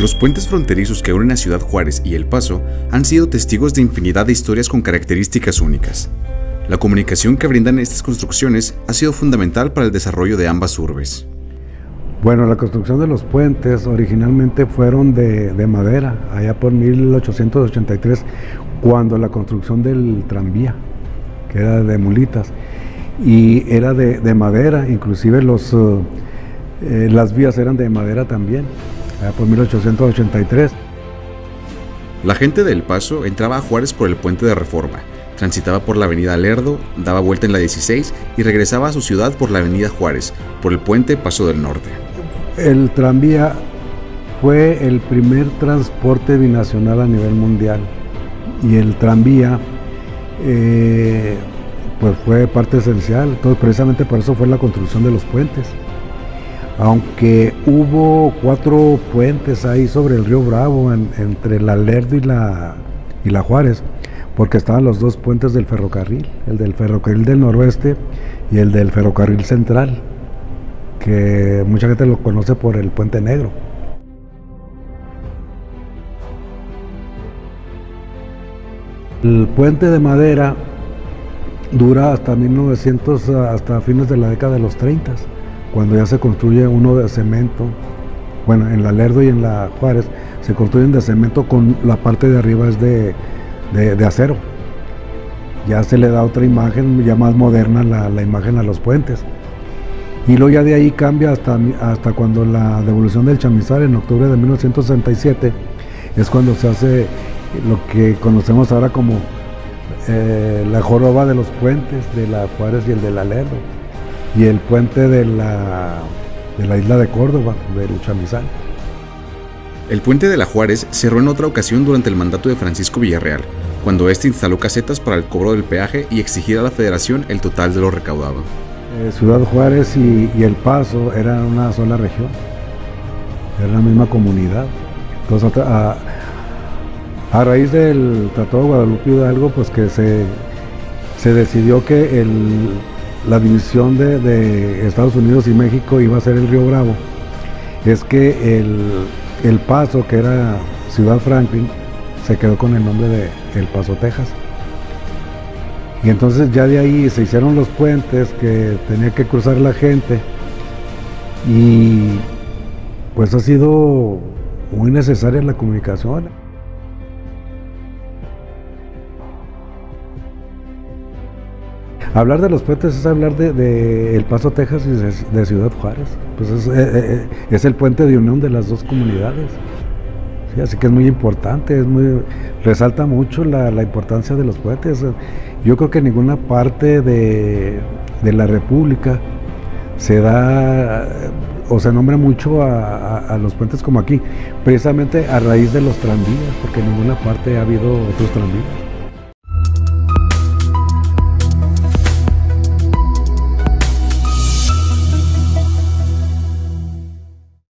Los puentes fronterizos que unen a Ciudad Juárez y El Paso han sido testigos de infinidad de historias con características únicas. La comunicación que brindan estas construcciones ha sido fundamental para el desarrollo de ambas urbes. Bueno, la construcción de los puentes originalmente fueron de madera, allá por 1883, cuando la construcción del tranvía, que era de mulitas, y era de madera, inclusive las vías eran de madera también, allá por 1883. La gente de El Paso entraba a Juárez por el puente de Reforma, transitaba por la avenida Lerdo, daba vuelta en la 16 y regresaba a su ciudad por la avenida Juárez, por el puente Paso del Norte. El tranvía fue el primer transporte binacional a nivel mundial y el tranvía pues fue parte esencial. Entonces, precisamente por eso fue la construcción de los puentes. Aunque hubo 4 puentes ahí sobre el río Bravo, entre la Lerdo y la Juárez, porque estaban los 2 puentes del ferrocarril, el del ferrocarril del noroeste y el del ferrocarril central, que mucha gente lo conoce por el Puente Negro. El puente de madera dura hasta 1900, hasta fines de la década de los 30, cuando ya se construye uno de cemento. Bueno, en la Lerdo y en la Juárez se construyen de cemento, con la parte de arriba es de acero. Ya se le da otra imagen, ya más moderna la imagen a los puentes. Y luego ya de ahí cambia hasta cuando la devolución del chamizal en octubre de 1967, es cuando se hace lo que conocemos ahora como la joroba de los puentes de la Juárez y el de la Lerdo, y el puente de la isla de Córdoba, del chamizal. El puente de la Juárez cerró en otra ocasión durante el mandato de Francisco Villarreal, cuando éste instaló casetas para el cobro del peaje y exigir a la Federación el total de lo recaudado. Ciudad Juárez y El Paso eran una sola región, era la misma comunidad. Entonces, a raíz del Tratado de Guadalupe Hidalgo, pues que se decidió que la división de Estados Unidos y México iba a ser el río Bravo. Es que El Paso, que era Ciudad Franklin, se quedó con el nombre de El Paso, Texas. Y entonces ya de ahí se hicieron los puentes que tenía que cruzar la gente, y pues ha sido muy necesaria la comunicación. Hablar de los puentes es hablar de El Paso, Texas, y de Ciudad Juárez. Pues es el puente de unión de las dos comunidades. Sí, así que es muy importante, resalta mucho la importancia de los puentes. Yo creo que en ninguna parte de la República se da o se nombra mucho a los puentes como aquí, precisamente a raíz de los tranvías, porque en ninguna parte ha habido otros tranvías.